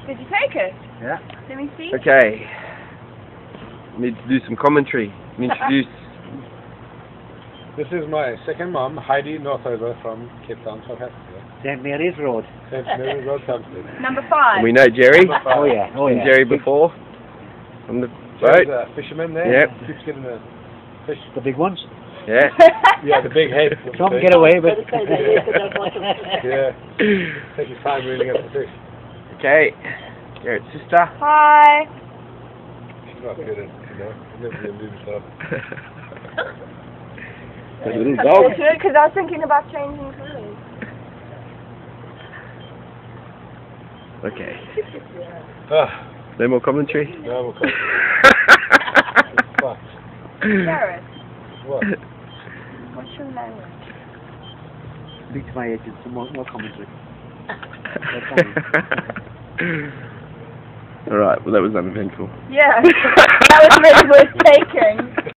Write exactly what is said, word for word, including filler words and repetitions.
Did you take it? Yeah. Let me see. Okay. Need to do some commentary. Introduce. This is my second mum, Heidi Northover from Cape Town, South Africa. Saint Mary's Road. Saint Mary's Road, Hampstead. Number five. We know Jerry. Oh yeah, oh Seen yeah. Jerry before. From the There's boat. a fisherman there. Yep. Keeps getting the fish. The big ones. Yeah. Yeah, the big head. with the Some fish. get away, but Yeah. Take his time reeling up the fish. Okay. Garrett's sister. Hi. She's not good at, you know, never gonna do stuff. The little dog. Because I was thinking about changing clothes. Okay. Ah, No more commentary? no, we'll come. Fuck. Garrett, What? what's your language? speak to my agent. Some more, more commentary. Alright, well that was uneventful. Yeah, that was really worth taking.